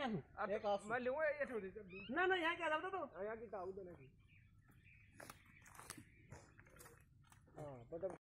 मैं लूंगा ये थोड़ी ना ना यहाँ क्या था तो यहाँ की ताऊ देना। हाँ मतलब